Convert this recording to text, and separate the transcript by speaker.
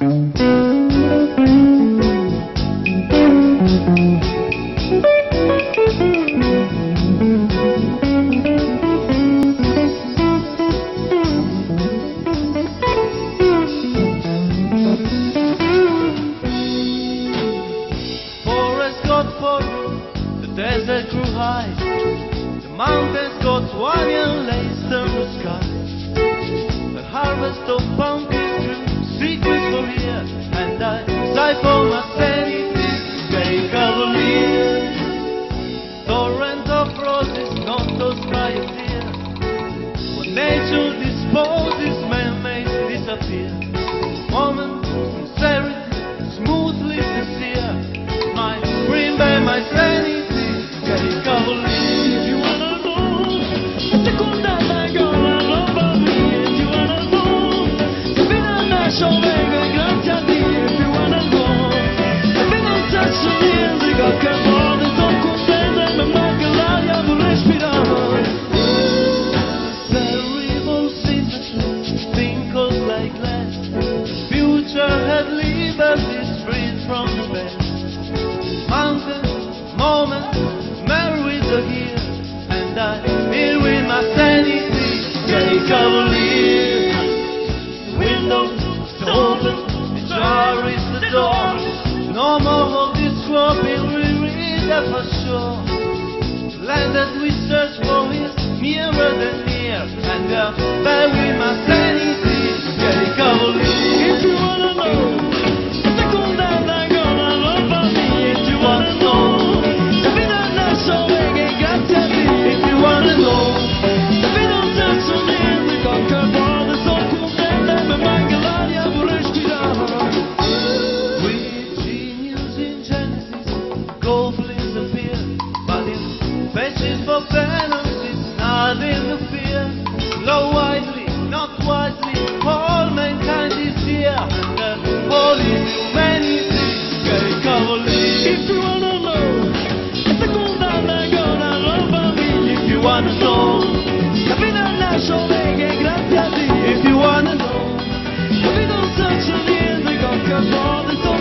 Speaker 1: The desert grew high, the mountains got wide and laced in the sky. A harvest of pumpkins grew, secrets were here, and I sighed for my sanity, gay cavalier. Torrent of roses, not those sky of deer. When nature disposes, man may disappear. Moment, sincerity, smoothly sincere. My green bay, my sanity, gay cavalier.
Speaker 2: If you wanna know, the condana gola roba mia. If you wanna know, the vina nasce venga grazie a Dio. If you wanna know, the vina tasso musica che muove, sono contenta e mi manca l'aria per respirare.
Speaker 1: Terrible sympathy, twinkles like glass. Future had liberty, freed from the past. Mountains, moments, memories are here, and I'm here with my sanity, gay cavalier. Windows open, ajar is the door. No more of this groping, we read that for sure. Land that we search for is nearer than near, and there with my sanity, gay cavalier.
Speaker 2: If you wanna know, the condana gola roba mia. If you wanna know, the vina nasce venga grazie a Dio.
Speaker 1: If you wanna know,
Speaker 2: the vina tasso musica che muove, sono contenta e mi manca l'aria per respirare.
Speaker 1: with genius in Genesis, goblins appear, but in fetches for penance, it's nothing to fear. Flow wisely, not wisely, all mankind is here, and the holy humanity, gay cavalier.
Speaker 2: If you wanna know, the condana gola roba mia.
Speaker 1: If you wanna know,
Speaker 2: La vina nasce venga grazie a Dio.
Speaker 1: if you wanna know,
Speaker 2: La vina non faccio niente con che muove,